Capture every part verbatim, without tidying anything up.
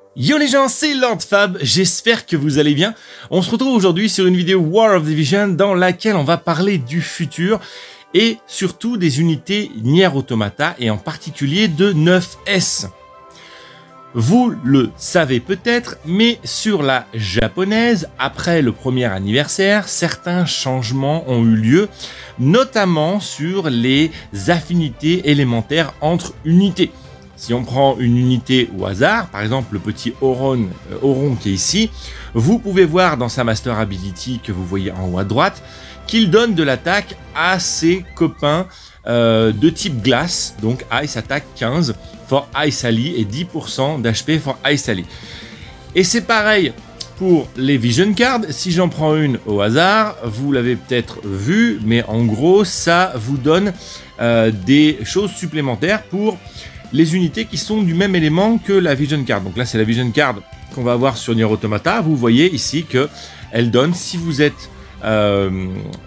Yo les gens, c'est Lord Fab, j'espère que vous allez bien. On se retrouve aujourd'hui sur une vidéo War of Division dans laquelle on va parler du futur et surtout des unités Nier Automata et en particulier de neuf S. Vous le savez peut-être, mais sur la japonaise, après le premier anniversaire, certains changements ont eu lieu, notamment sur les affinités élémentaires entre unités. Si on prend une unité au hasard, par exemple le petit Auron, euh, Auron qui est ici, vous pouvez voir dans sa Master Ability que vous voyez en haut à droite, qu'il donne de l'attaque à ses copains euh, de type glace, donc Ice attaque quinze for Ice Ally et dix pour cent d'H P for Ice Ally. Et c'est pareil pour les Vision Cards, si j'en prends une au hasard, vous l'avez peut-être vu, mais en gros ça vous donne euh, des choses supplémentaires pour les unités qui sont du même élément que la Vision Card. Donc là, c'est la Vision Card qu'on va avoir sur Nier Automata. Vous voyez ici que elle donne, si vous êtes euh,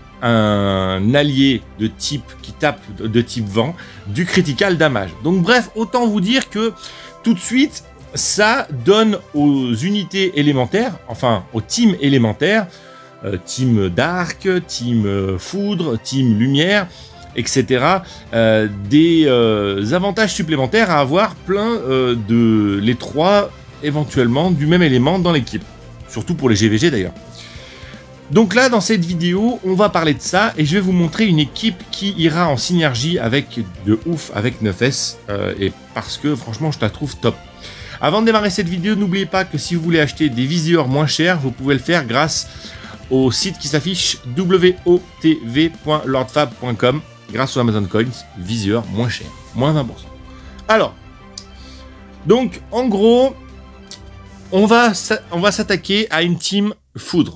un allié de type qui tape de type vent, du critical damage. Donc bref, autant vous dire que tout de suite, ça donne aux unités élémentaires, enfin aux teams élémentaires, euh, team Dark, team euh, Foudre, team Lumière, et cetera, euh, des euh, avantages supplémentaires à avoir plein euh, de les trois éventuellement du même élément dans l'équipe, surtout pour les G V G d'ailleurs. Donc là, dans cette vidéo, on va parler de ça et je vais vous montrer une équipe qui ira en synergie avec de ouf avec neuf S euh, et parce que franchement, je la trouve top. Avant de démarrer cette vidéo, n'oubliez pas que si vous voulez acheter des viseurs moins chers, vous pouvez le faire grâce au site qui s'affiche w o t v point lord fab point com. Grâce aux Amazon Coins, viseur moins cher, moins vingt pour cent. Alors, donc en gros, on va, on va s'attaquer à une team foudre.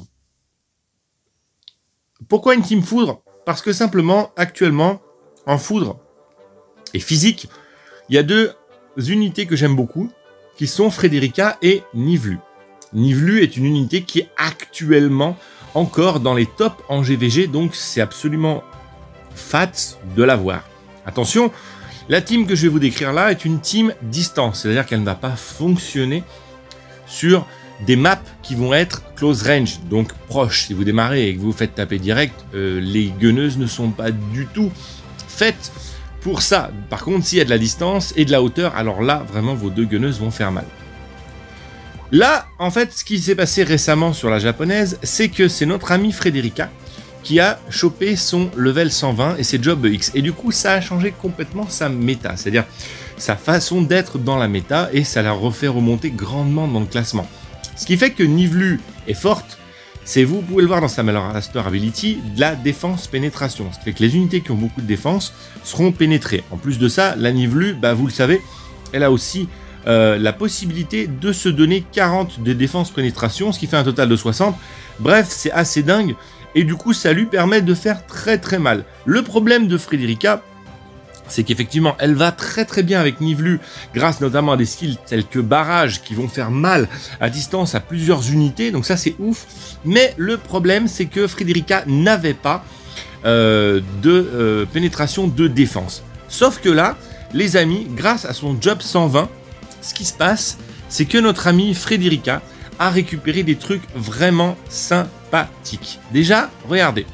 Pourquoi une team foudre? Parce que simplement, actuellement, en foudre et physique, il y a deux unités que j'aime beaucoup, qui sont Frederica et Nivlu. Nivlu est une unité qui est actuellement encore dans les tops en G V G, donc c'est absolument fat de l'avoir. Attention, la team que je vais vous décrire là est une team distance, c'est-à-dire qu'elle ne va pas fonctionner sur des maps qui vont être close range, donc proches. Si vous démarrez et que vous vous faites taper direct, euh, les gunneuses ne sont pas du tout faites pour ça. Par contre, s'il y a de la distance et de la hauteur, alors là, vraiment, vos deux gunneuses vont faire mal. Là, en fait, ce qui s'est passé récemment sur la japonaise, c'est que c'est notre amie Frederica qui a chopé son level cent vingt et ses Job X. Et du coup, ça a changé complètement sa méta, c'est-à-dire sa façon d'être dans la méta, et ça la refait remonter grandement dans le classement. Ce qui fait que Nivlu est forte, c'est, vous pouvez le voir dans sa Master Ability, de la défense pénétration. Ce qui fait que les unités qui ont beaucoup de défense seront pénétrées. En plus de ça, la Nivlu, bah, vous le savez, elle a aussi euh, la possibilité de se donner quarante de défense pénétration, ce qui fait un total de soixante. Bref, c'est assez dingue. Et du coup, ça lui permet de faire très très mal. Le problème de Frederica, c'est qu'effectivement, elle va très très bien avec Nivlu, grâce notamment à des skills tels que barrage, qui vont faire mal à distance à plusieurs unités, donc ça c'est ouf. Mais le problème, c'est que Frederica n'avait pas euh, de euh, pénétration de défense. Sauf que là, les amis, grâce à son job cent vingt, ce qui se passe, c'est que notre amie Frederica a récupéré des trucs vraiment sympathiques. Déjà, regardez.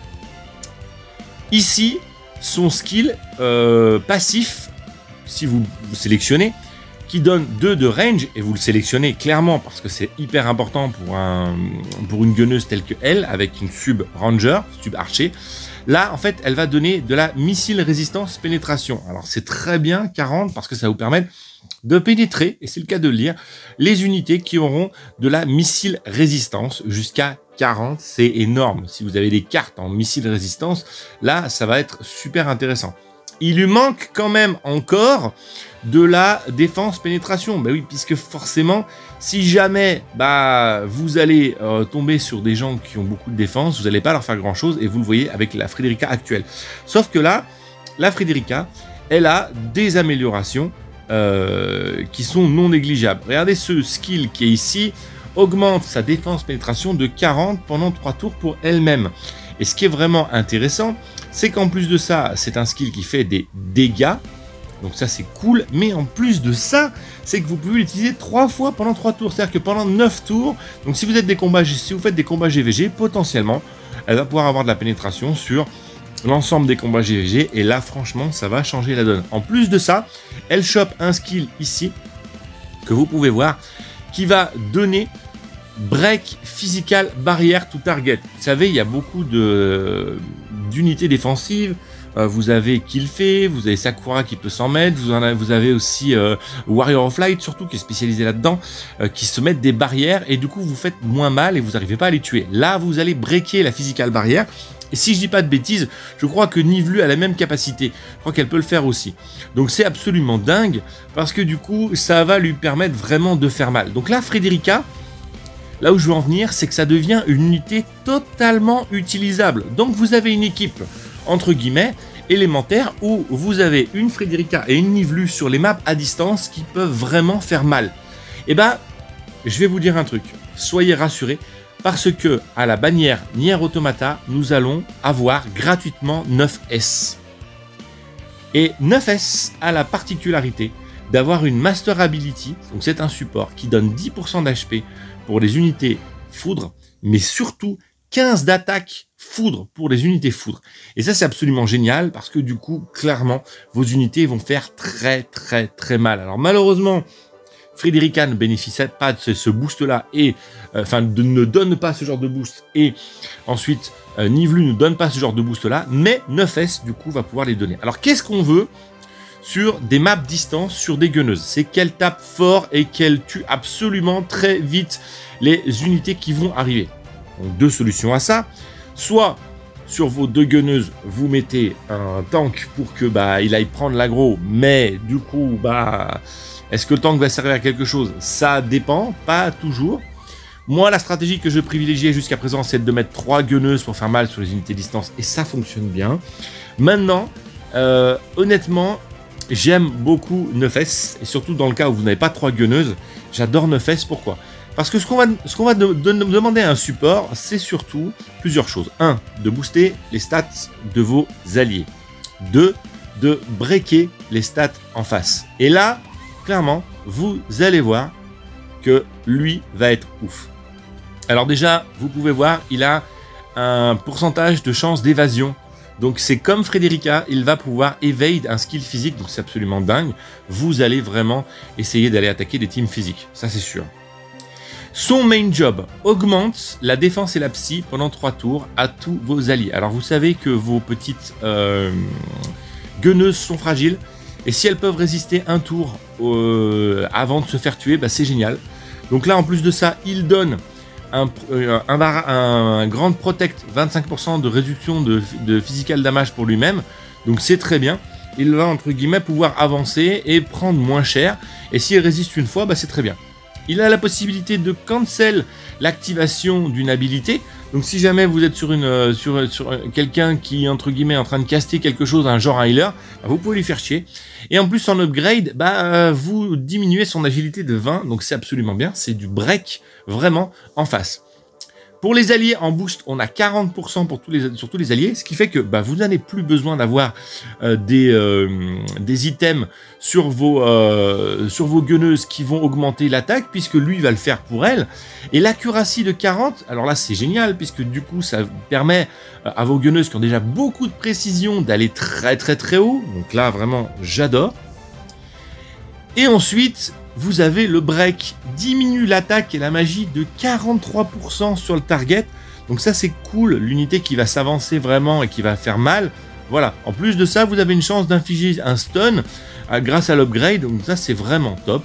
Ici, son skill euh, passif, si vous, vous sélectionnez, qui donne deux de range, et vous le sélectionnez clairement parce que c'est hyper important pour, un, pour une gunneuse telle que elle, avec une sub ranger, sub archer. Là, en fait, elle va donner de la missile résistance pénétration. Alors, c'est très bien, quarante, parce que ça vous permet de pénétrer, et c'est le cas de le lire, les unités qui auront de la missile résistance jusqu'à quarante. C'est énorme. Si vous avez des cartes en missile résistance, là, ça va être super intéressant. Il lui manque quand même encore de la défense pénétration. Bah oui, puisque forcément, si jamais bah, vous allez euh, tomber sur des gens qui ont beaucoup de défense, vous n'allez pas leur faire grand chose, et vous le voyez avec la Frederica actuelle. Sauf que là, la Frederica, elle a des améliorations euh, qui sont non négligeables. Regardez ce skill qui est ici, augmente sa défense pénétration de quarante pendant trois tours pour elle-même. Et ce qui est vraiment intéressant, c'est qu'en plus de ça, c'est un skill qui fait des dégâts Donc ça c'est cool, mais en plus de ça, c'est que vous pouvez l'utiliser trois fois pendant trois tours. C'est-à-dire que pendant neuf tours, donc si vous êtes des combats, si vous faites des combats G V G, potentiellement, elle va pouvoir avoir de la pénétration sur l'ensemble des combats G V G. Et là, franchement, ça va changer la donne. En plus de ça, elle chope un skill ici, que vous pouvez voir, qui va donner break physical barrière to target. Vous savez, il y a beaucoup de d'unités défensives. Euh, vous avez Killfei, vous avez Sakura qui peut s'en mettre, vous, en avez, vous avez aussi euh, Warrior of Light surtout qui est spécialisé là-dedans, euh, qui se mettent des barrières et du coup vous faites moins mal et vous n'arrivez pas à les tuer. Là vous allez breaker la physical barrière. Et si je dis pas de bêtises, je crois que Nivlu a la même capacité. Je crois qu'elle peut le faire aussi. Donc c'est absolument dingue parce que du coup ça va lui permettre vraiment de faire mal. Donc là Frederica, là où je veux en venir, c'est que ça devient une unité totalement utilisable. Donc vous avez une équipe entre guillemets élémentaire où vous avez une Frederica et une Nivlu sur les maps à distance qui peuvent vraiment faire mal. Et ben, je vais vous dire un truc. Soyez rassurés. Parce que à la bannière Nier Automata, nous allons avoir gratuitement neuf S. Et neuf S a la particularité d'avoir une Master Ability, donc c'est un support qui donne dix pour cent d'H P pour les unités foudre, mais surtout quinze d'attaque foudre pour les unités foudre. Et ça c'est absolument génial parce que du coup, clairement, vos unités vont faire très très très mal. Alors malheureusement, Frederica ne bénéficie pas de ce, ce boost-là et euh, enfin de, ne donne pas ce genre de boost. Et ensuite, euh, Nivlu ne donne pas ce genre de boost-là, mais neuf S du coup va pouvoir les donner. Alors qu'est-ce qu'on veut sur des maps distance, sur des gunneuses? C'est qu'elle tape fort et qu'elle tue absolument très vite les unités qui vont arriver. Donc deux solutions à ça. Soit sur vos deux gunneuses, vous mettez un tank pour que bah il aille prendre l'aggro, mais du coup bah est-ce que le tank va servir à quelque chose? Ça dépend, pas toujours. Moi, la stratégie que je privilégiais jusqu'à présent, c'est de mettre trois gunneuses pour faire mal sur les unités distance, et ça fonctionne bien. Maintenant, euh, honnêtement, j'aime beaucoup neuf S, et surtout dans le cas où vous n'avez pas trois gunneuses, j'adore neuf S. Pourquoi? Parce que ce qu'on va, ce qu'on va de, de, de demander à un support, c'est surtout plusieurs choses. un. De booster les stats de vos alliés. deux. De breaker les stats en face. Et là, clairement, vous allez voir que lui va être ouf. Alors déjà, vous pouvez voir, il a un pourcentage de chance d'évasion. Donc c'est comme Frederica, il va pouvoir evade un skill physique, donc c'est absolument dingue. Vous allez vraiment essayer d'aller attaquer des teams physiques, ça c'est sûr. Son main job augmente la défense et la psy pendant trois tours à tous vos alliés. Alors vous savez que vos petites euh, gunneuses sont fragiles. Et si elles peuvent résister un tour euh, avant de se faire tuer, bah c'est génial. Donc là, en plus de ça, il donne un, euh, un, un, un Grand Protect, vingt-cinq pour cent de réduction de, de physical damage pour lui-même. Donc c'est très bien. Il va, entre guillemets, pouvoir avancer et prendre moins cher. Et s'il résiste une fois, bah c'est très bien. Il a la possibilité de cancel l'activation d'une habilité. Donc si jamais vous êtes sur, une, sur, sur quelqu'un qui est entre guillemets en train de caster quelque chose, un genre un healer, bah vous pouvez lui faire chier. Et en plus en upgrade, bah, vous diminuez son agilité de vingt, donc c'est absolument bien. C'est du break vraiment en face. Pour les alliés en boost, on a quarante pour cent pour tous les, sur tous les alliés, ce qui fait que bah, vous n'avez plus besoin d'avoir euh, des, euh, des items sur vos, euh, sur vos gunneuses qui vont augmenter l'attaque, puisque lui va le faire pour elle. Et l'accuracy de quarante, alors là c'est génial, puisque du coup ça permet à vos gunneuses qui ont déjà beaucoup de précision d'aller très très très haut. Donc là vraiment j'adore. Et ensuite, vous avez le break, diminue l'attaque et la magie de quarante-trois pour cent sur le target. Donc ça c'est cool, l'unité qui va s'avancer vraiment et qui va faire mal. Voilà, en plus de ça, vous avez une chance d'infliger un stun euh, grâce à l'upgrade. Donc ça c'est vraiment top.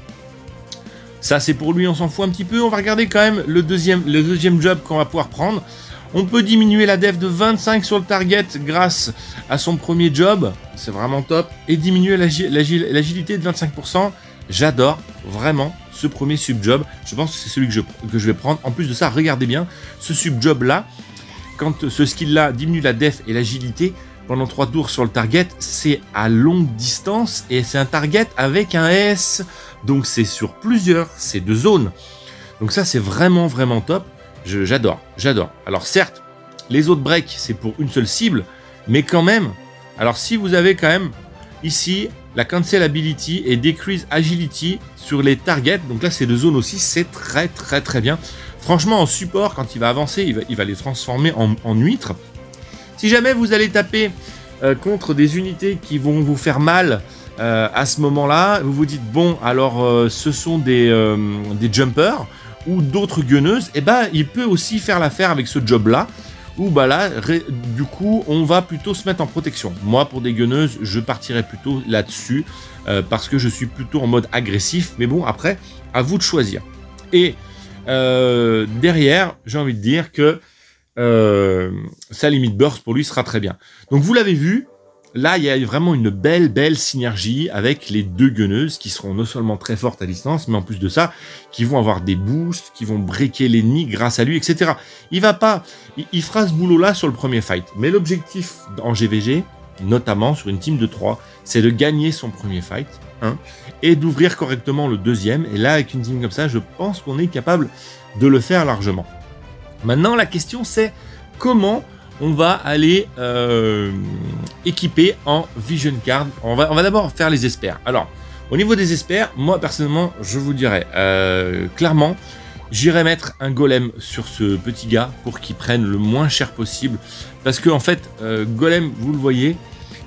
Ça c'est pour lui, on s'en fout un petit peu. On va regarder quand même le deuxième, le deuxième job qu'on va pouvoir prendre. On peut diminuer la def de vingt-cinq sur le target grâce à son premier job. C'est vraiment top. Et diminuer l'agilité de vingt-cinq pour cent. J'adore vraiment ce premier sub-job. Je pense que c'est celui que je, que je vais prendre. En plus de ça, regardez bien, ce sub-job-là, quand ce skill-là diminue la def et l'agilité pendant trois tours sur le target, c'est à longue distance et c'est un target avec un S. Donc c'est sur plusieurs, c'est de zones. Donc ça, c'est vraiment, vraiment top. J'adore, j'adore. Alors certes, les autres breaks, c'est pour une seule cible, mais quand même, alors si vous avez quand même ici la Cancel Ability et Decrease Agility sur les targets. Donc là, ces deux zones aussi, c'est très très très bien. Franchement, en support, quand il va avancer, il va, il va les transformer en, en huîtres. Si jamais vous allez taper euh, contre des unités qui vont vous faire mal euh, à ce moment-là, vous vous dites, bon, alors euh, ce sont des, euh, des jumpers ou d'autres gunneuses, et ben il peut aussi faire l'affaire avec ce job-là, où bah là, du coup, on va plutôt se mettre en protection. Moi, pour des gunneuses, je partirais plutôt là-dessus, euh, parce que je suis plutôt en mode agressif, mais bon, après, à vous de choisir. Et euh, derrière, j'ai envie de dire que Euh, sa limite burst pour lui sera très bien. Donc vous l'avez vu, là il y a vraiment une belle belle synergie avec les deux gunneuses qui seront non seulement très fortes à distance, mais en plus de ça, qui vont avoir des boosts, qui vont breaker l'ennemi grâce à lui, et cetera. Il va pas, il, il fera ce boulot là sur le premier fight, mais l'objectif en G V G, notamment sur une team de trois, c'est de gagner son premier fight, hein, et d'ouvrir correctement le deuxième. Et là avec une team comme ça, je pense qu'on est capable de le faire largement. Maintenant, la question, c'est comment on va aller euh, équiper en Vision Card. On va, on va d'abord faire les espers. Alors, au niveau des espers, moi, personnellement, je vous dirais, euh, clairement, j'irai mettre un golem sur ce petit gars pour qu'il prenne le moins cher possible. Parce que, en fait, euh, golem, vous le voyez,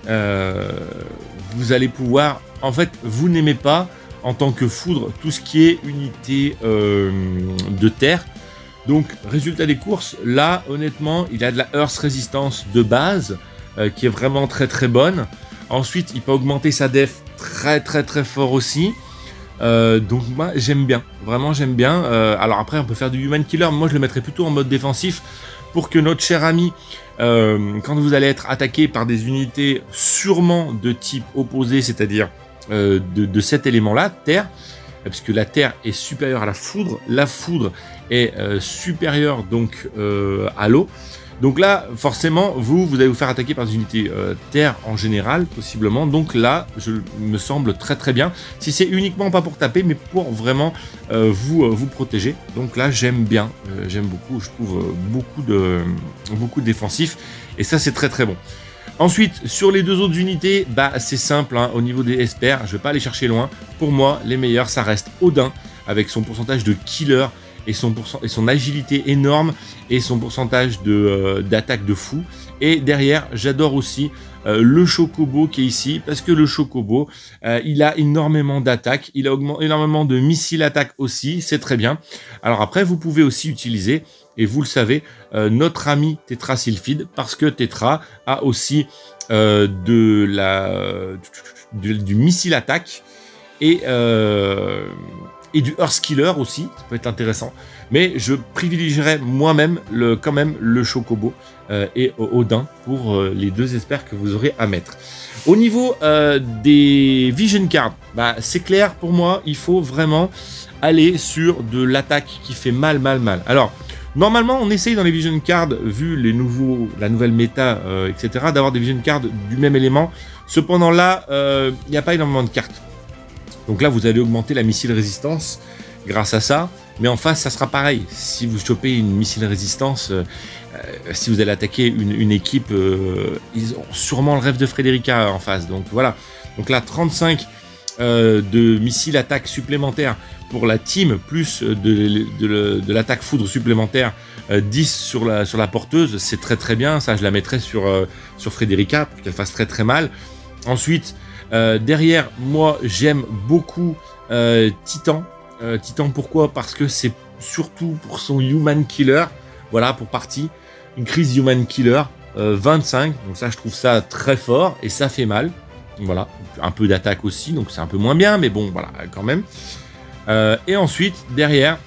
euh, vous allez pouvoir... En fait, vous n'aimez pas, en tant que foudre, tout ce qui est unité euh, de terre. Donc, résultat des courses, là, honnêtement, il a de la Earth Resistance de base, euh, qui est vraiment très très bonne. Ensuite, il peut augmenter sa def très très très fort aussi. Euh, donc, moi, j'aime bien. Vraiment, j'aime bien. Euh, alors après, on peut faire du Human Killer. Moi, je le mettrais plutôt en mode défensif pour que notre cher ami, euh, quand vous allez être attaqué par des unités sûrement de type opposé, c'est-à-dire euh, de, de cet élément-là, terre, parce que la terre est supérieure à la foudre, la foudre est euh, supérieure donc euh, à l'eau. Donc là, forcément, vous, vous allez vous faire attaquer par des unités euh, terre en général, possiblement. Donc là, je me semble très très bien. Si c'est uniquement pas pour taper, mais pour vraiment euh, vous euh, vous protéger. Donc là, j'aime bien, euh, j'aime beaucoup. Je trouve euh, beaucoup de beaucoup de défensifs, et ça c'est très très bon. Ensuite, sur les deux autres unités, bah c'est simple, hein, au niveau des espers, je vais pas aller chercher loin. Pour moi, les meilleurs, ça reste Odin, avec son pourcentage de killer et son, pourcent et son agilité énorme, et son pourcentage de, euh, d'attaque de fou. Et derrière, j'adore aussi euh, le Chocobo qui est ici, parce que le Chocobo, euh, il a énormément d'attaque, il a énormément de missiles attaque aussi, c'est très bien. Alors après, vous pouvez aussi utiliser... Et vous le savez, euh, notre ami Tetra Sylphide, parce que Tetra a aussi euh, de la, du, du missile attaque et, euh, et du Earth Killer aussi, ça peut être intéressant. Mais je privilégierais moi-même le, quand même le Chocobo euh, et Odin pour euh, les deux espers que vous aurez à mettre. Au niveau euh, des Vision Cards, bah, c'est clair pour moi, il faut vraiment aller sur de l'attaque qui fait mal, mal, mal. Alors, normalement, on essaye dans les Vision Cards, vu les nouveaux, la nouvelle méta, euh, et cetera, d'avoir des Vision Cards du même élément. Cependant, là, il euh, n'y a pas énormément de cartes. Donc là, vous allez augmenter la missile résistance grâce à ça. Mais en face, ça sera pareil. Si vous chopez une missile résistance, euh, euh, si vous allez attaquer une, une équipe, euh, ils ont sûrement le rêve de Frédérica en face. Donc voilà. Donc là, trente-cinq euh, de missiles attaque supplémentaires pour la team, plus de, de, de, de l'attaque foudre supplémentaire, euh, dix sur la, sur la porteuse, c'est très très bien. Ça, je la mettrai sur, euh, sur Frédérica pour qu'elle fasse très très mal. Ensuite, euh, derrière, moi, j'aime beaucoup euh, Titan. Euh, Titan, pourquoi? Parce que c'est surtout pour son Human Killer. Voilà, pour partie. Une crise Human Killer, euh, vingt-cinq. Donc ça, je trouve ça très fort et ça fait mal. Voilà, un peu d'attaque aussi, donc c'est un peu moins bien, mais bon, voilà, quand même. Euh, et ensuite, derrière,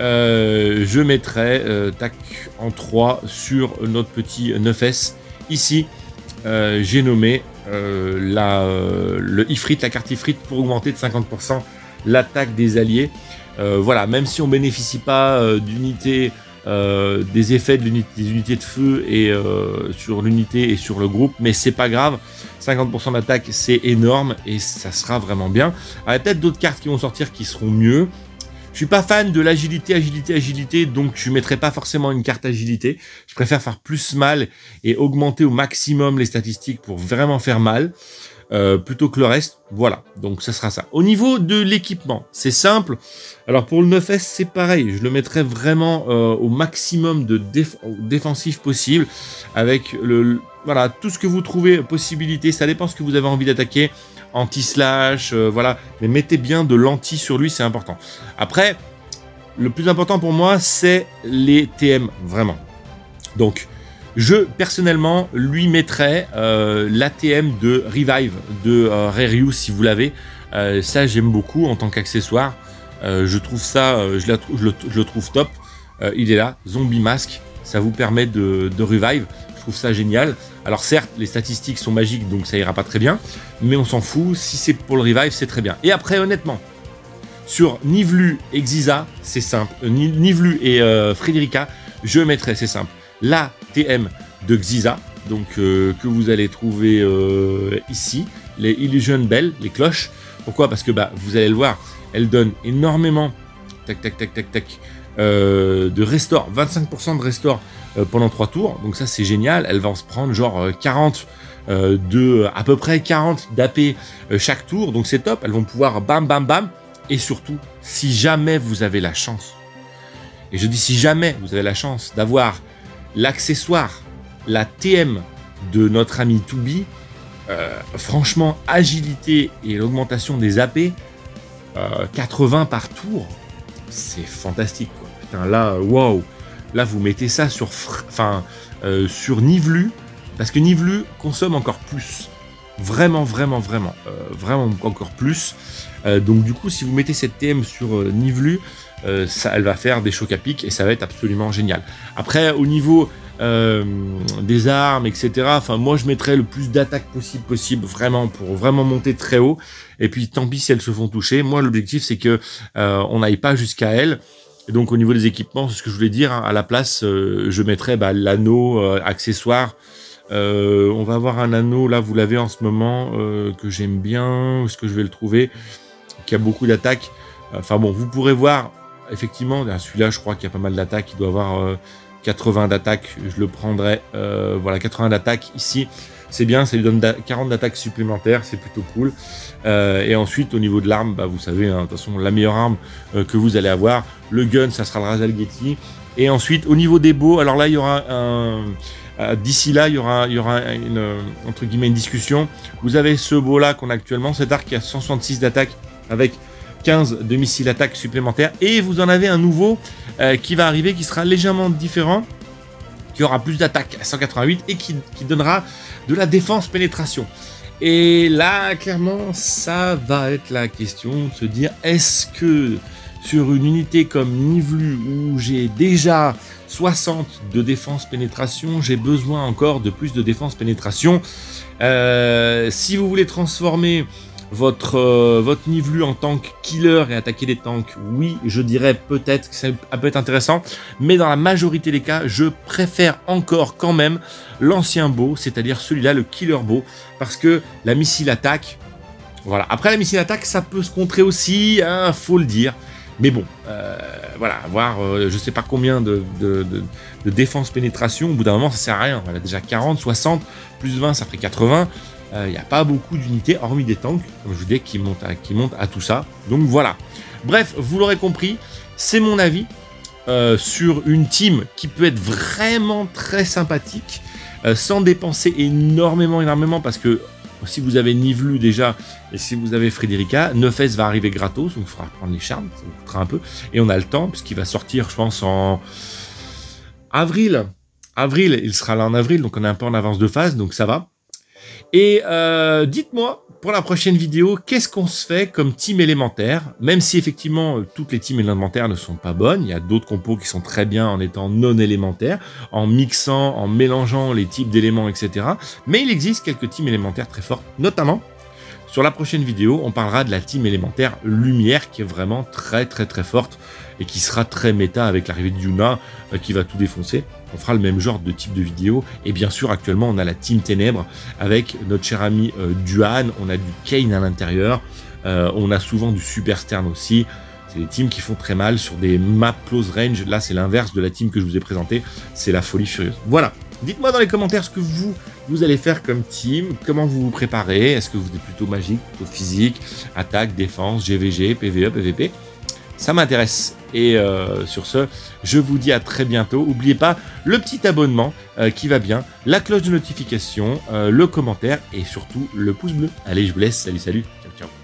euh, je mettrai euh, tac en trois sur notre petit neuf S. Ici, euh, j'ai nommé euh, la, euh, le Ifrit, la carte Ifrit, pour augmenter de cinquante pour cent l'attaque des alliés. Euh, voilà, même si on bénéficie pas euh, d'unités, euh, des effets de l'unité, des unités de feu et euh, sur l'unité et sur le groupe, mais c'est pas grave. cinquante pour cent d'attaque, c'est énorme et ça sera vraiment bien. Il y a peut-être d'autres cartes qui vont sortir qui seront mieux. Je suis pas fan de l'agilité, agilité, agilité, donc je mettrai pas forcément une carte agilité. Je préfère faire plus mal et augmenter au maximum les statistiques pour vraiment faire mal. euh, plutôt que le reste. Voilà, donc ça sera ça. Au niveau de l'équipement, c'est simple. Alors pour le neuf S, c'est pareil. Je le mettrai vraiment euh, au maximum de déf défensif possible. Avec le, le, voilà, tout ce que vous trouvez possibilité. Ça dépend ce que vous avez envie d'attaquer. Anti-slash, euh, voilà. Mais mettez bien de l'anti sur lui, c'est important. Après, le plus important pour moi, c'est les T M, vraiment. Donc, je, personnellement, lui mettrais euh, l'A T M de Revive de euh, Reryu, si vous l'avez. Euh, ça, j'aime beaucoup en tant qu'accessoire. Euh, je trouve ça, euh, je, la, je, le, je le trouve top. Euh, il est là, Zombie Mask. Ça vous permet de, de Revive. Je trouve ça génial. Alors certes, les statistiques sont magiques, donc ça ira pas très bien. Mais on s'en fout. Si c'est pour le Revive, c'est très bien. Et après, honnêtement, sur Nivlu et Xiza, c'est simple. Euh, Nivlu et euh, Frederica, je mettrai, c'est simple, la T M de Xiza, donc euh, que vous allez trouver euh, ici, les Illusion Bell, les cloches. Pourquoi? Parce que bah, vous allez le voir, elle donne énormément, tac tac tac tac tac, euh, de restore, vingt-cinq pour cent de restore euh, pendant trois tours. Donc ça c'est génial. Elle va en se prendre genre quarante, euh, de à peu près quarante d'A P euh, chaque tour. Donc c'est top. Elles vont pouvoir bam bam bam. Et surtout, si jamais vous avez la chance, et je dis si jamais vous avez la chance d'avoir l'accessoire, la T M de notre ami Toubi, euh, franchement, agilité et l'augmentation des A P, euh, quatre-vingts par tour, c'est fantastique, quoi. Putain, là, waouh, là vous mettez ça sur, enfin, euh, sur Nivlu, parce que Nivlu consomme encore plus. Vraiment, vraiment, vraiment, euh, vraiment encore plus. Euh, donc du coup, si vous mettez cette T M sur euh, Nivlu, euh, ça, elle va faire des chocs à pic et ça va être absolument génial. Après, au niveau euh, des armes, et cetera. Enfin, moi, je mettrais le plus d'attaques possible, possible, vraiment pour vraiment monter très haut. Et puis, tant pis si elles se font toucher. Moi, l'objectif, c'est que euh, on n'aille pas jusqu'à elles. Et donc, au niveau des équipements, c'est ce que je voulais dire. Hein, à la place, euh, je mettrais bah, l'anneau euh, accessoire. Euh, on va avoir un anneau, là vous l'avez en ce moment, euh, que j'aime bien, où est-ce que je vais le trouver, qui a beaucoup d'attaques. Enfin bon, vous pourrez voir, effectivement, celui-là je crois qu'il y a pas mal d'attaques, il doit avoir euh, quatre-vingts d'attaques, je le prendrai, euh, voilà, quatre-vingts d'attaques ici, c'est bien, ça lui donne quarante d'attaques supplémentaires, c'est plutôt cool. Euh, et ensuite, au niveau de l'arme, bah, vous savez, hein, de toute façon, la meilleure arme euh, que vous allez avoir, le gun, ça sera le Razalgeti. Et ensuite, au niveau des bows, alors là, il y aura un... Euh, D'ici là, il y aura, il y aura une, entre guillemets, une discussion. Vous avez ce beau là qu'on a actuellement, cet arc qui a cent soixante-six d'attaque avec quinze de missiles attaque supplémentaires. Et vous en avez un nouveau euh, qui va arriver, qui sera légèrement différent, qui aura plus d'attaque à cent quatre-vingt-huit et qui, qui donnera de la défense pénétration. Et là, clairement, ça va être la question de se dire, est-ce que sur une unité comme Nivlu, où j'ai déjà soixante de défense pénétration, j'ai besoin encore de plus de défense pénétration. Euh, si vous voulez transformer votre, euh, votre Nivlu en tank killer et attaquer des tanks, oui, je dirais peut-être que ça peut être intéressant, mais dans la majorité des cas, je préfère encore quand même l'ancien bow, c'est-à-dire celui-là, le killer bow, parce que la missile attaque, voilà. Après la missile attaque, ça peut se contrer aussi, hein, faut le dire. Mais bon, euh, voilà, avoir euh, je sais pas combien de, de, de, de défense pénétration, au bout d'un moment ça sert à rien. Voilà, déjà quarante, soixante, plus vingt, ça ferait quatre-vingts. Il euh, n'y a pas beaucoup d'unités, hormis des tanks, comme je vous dis, qui montent à, qui montent à tout ça. Donc voilà. Bref, vous l'aurez compris, c'est mon avis euh, sur une team qui peut être vraiment très sympathique, euh, sans dépenser énormément, énormément, parce que si vous avez Nivlu déjà, et si vous avez Frederica, neuf S va arriver gratos, donc il faudra prendre les charmes, ça vous coûtera un peu, et on a le temps, puisqu'il va sortir, je pense, en avril. Avril, il sera là en avril, donc on est un peu en avance de phase, donc ça va. Et euh, dites-moi, pour la prochaine vidéo, qu'est-ce qu'on se fait comme team élémentaire, même si effectivement toutes les teams élémentaires ne sont pas bonnes, il y a d'autres compos qui sont très bien en étant non élémentaires, en mixant, en mélangeant les types d'éléments, et cetera. Mais il existe quelques teams élémentaires très fortes, notamment sur la prochaine vidéo, on parlera de la team élémentaire Lumière qui est vraiment très très très forte et qui sera très méta avec l'arrivée de Yuna euh, qui va tout défoncer. On fera le même genre de type de vidéo. Et bien sûr, actuellement, on a la team Ténèbres avec notre cher ami euh, Duan. On a du Kane à l'intérieur. Euh, on a souvent du Super Stern aussi. C'est des teams qui font très mal sur des maps close range. Là, c'est l'inverse de la team que je vous ai présentée. C'est la folie furieuse. Voilà. Dites-moi dans les commentaires ce que vous, vous allez faire comme team, comment vous vous préparez, est-ce que vous êtes plutôt magique, plutôt physique, attaque, défense, G V G, P V E, P V P. Ça m'intéresse. Et euh, sur ce, je vous dis à très bientôt. N'oubliez pas le petit abonnement euh, qui va bien, la cloche de notification, euh, le commentaire et surtout le pouce bleu. Allez, je vous laisse. Salut, salut. Ciao, ciao.